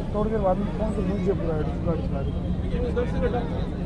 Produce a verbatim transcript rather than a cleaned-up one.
थोड़ी देर बाद में फोन तो मुझे पूरा गाड़ी चला रही